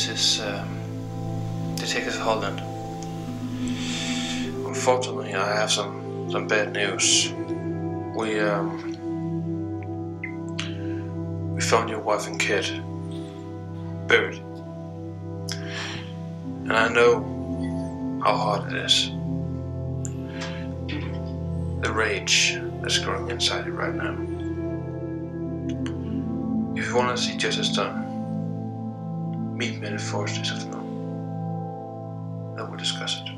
this is Detective Holland. Unfortunately, I have some bad news. We found your wife and kid buried, and I know how hard it is. The rage that's growing inside you right now. If you want to see justice done, meet me in the forest this afternoon. And we'll discuss it.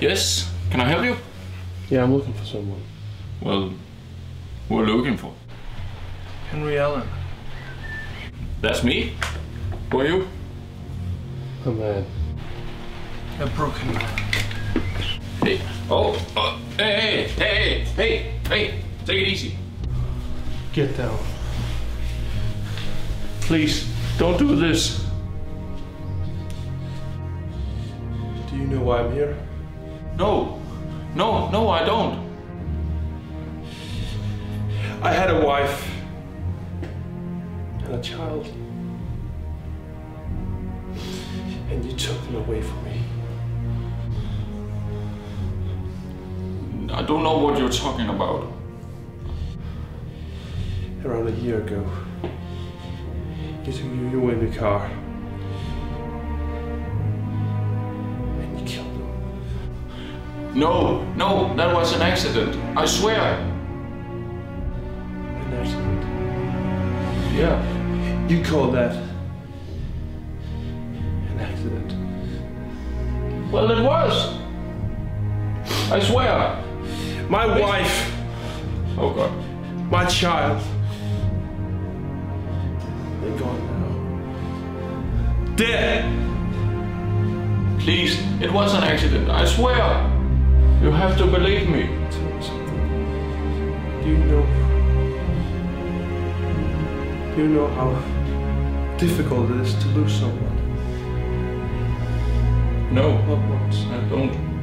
Yes, can I help you? Yeah, I'm looking for someone. Well, who are you looking for? Henry Allen. That's me. Who are you? A man. A broken man. Hey. Oh. Hey. Take it easy. Get down. Please, don't do this. Do you know why I'm here? No, I don't. I had a wife and a child, and you took them away from me. I don't know what you're talking about. Around a year ago, you were in the car, and you killed them. No, that was an accident. I swear. An accident? Yeah. You call that an accident? Well, it was. I swear. My wife, Oh God. my child, they're gone now. Dead! Please, it was an accident. I swear. You have to believe me. Tell me something. Do you know how difficult it is to lose someone? No, Loved ones. I don't.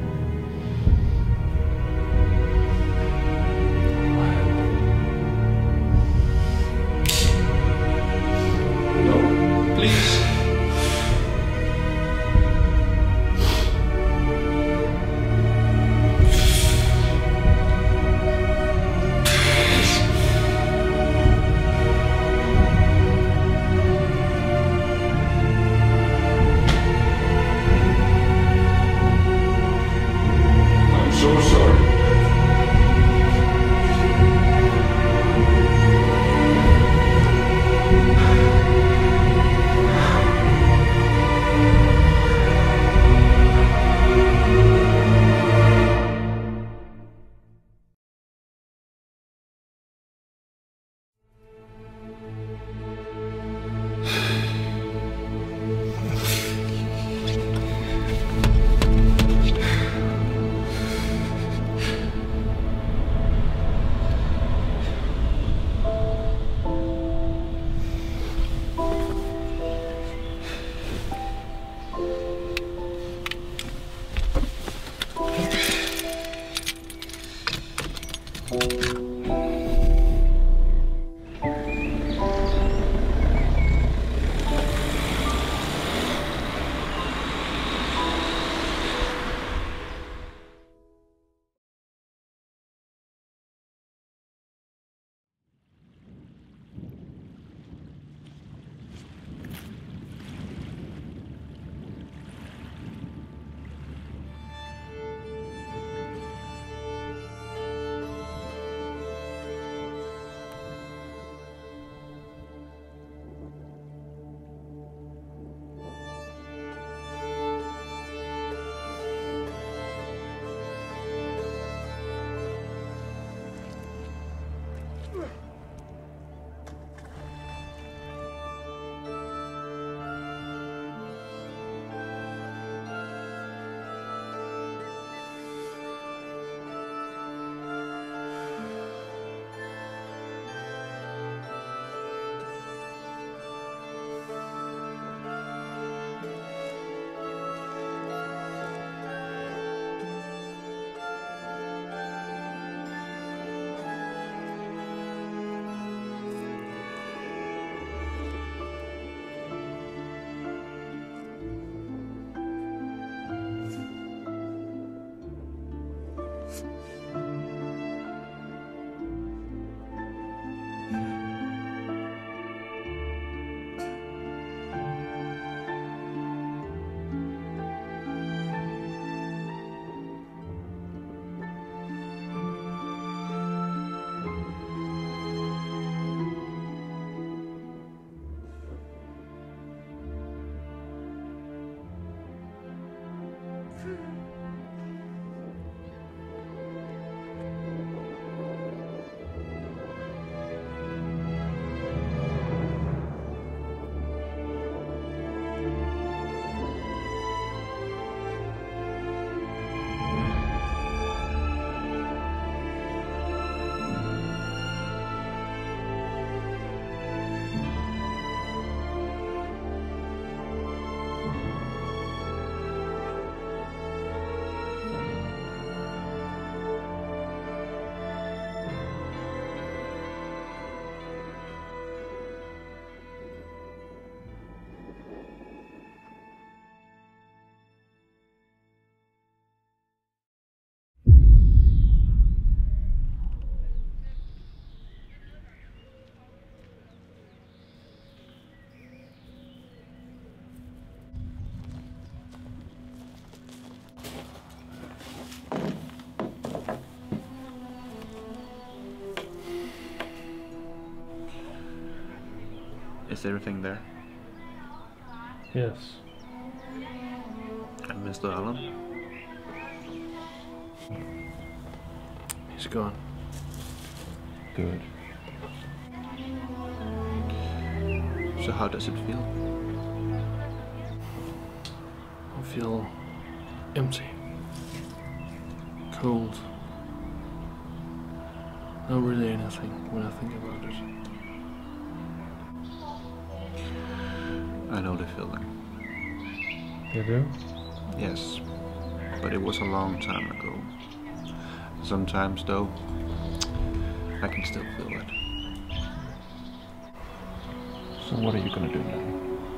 No, please. Is everything there? Yes. And Mr. Allen? He's gone. Good. So how does it feel? I feel empty. Cold. Not really anything when I think about it. I know the feeling. You do? Yes, but it was a long time ago. Sometimes, though, I can still feel it. So what are you gonna do now?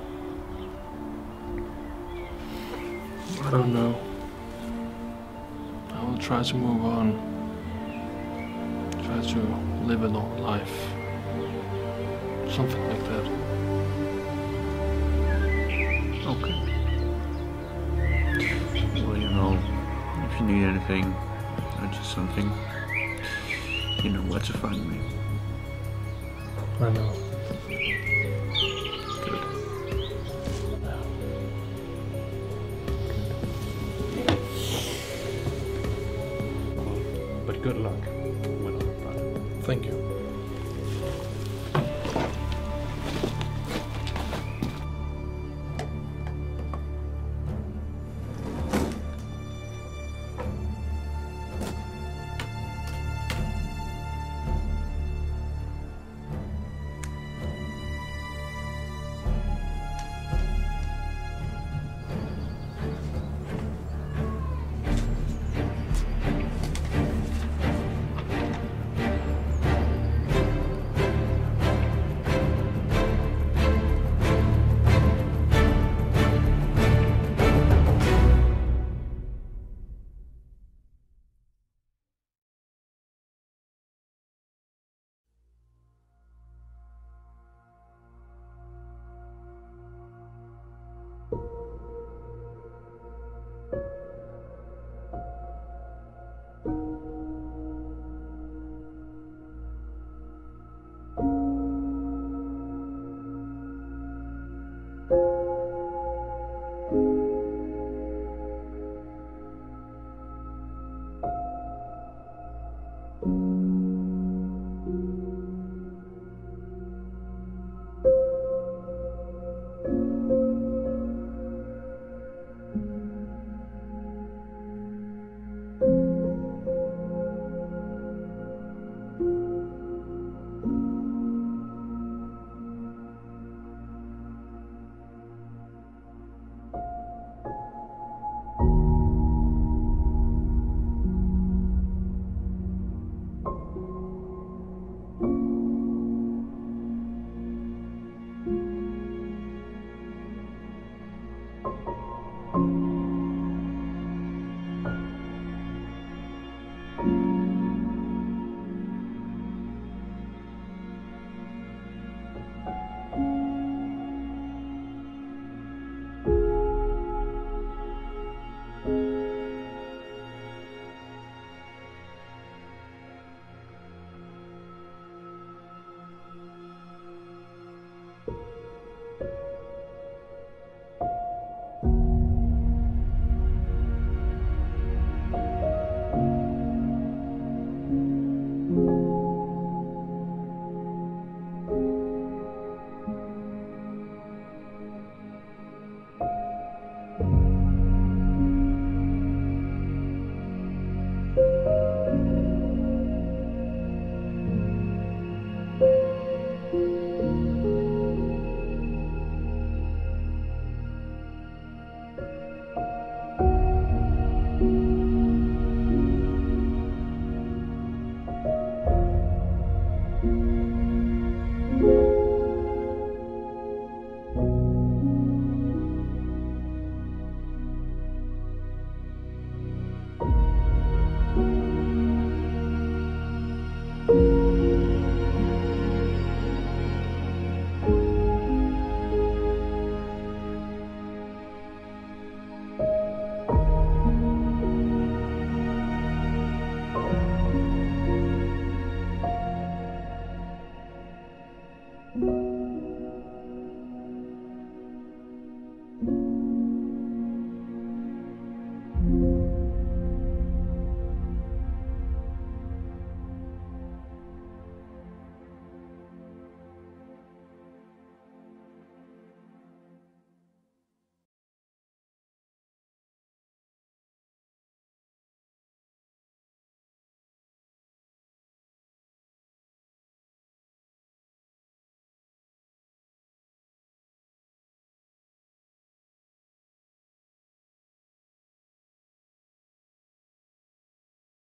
I don't know. I will try to move on. Try to live a long life. Something like that. Okay. Well, you know, if you need anything, or just something, you know where to find me. I know. Good. But good luck with all of that. Thank you.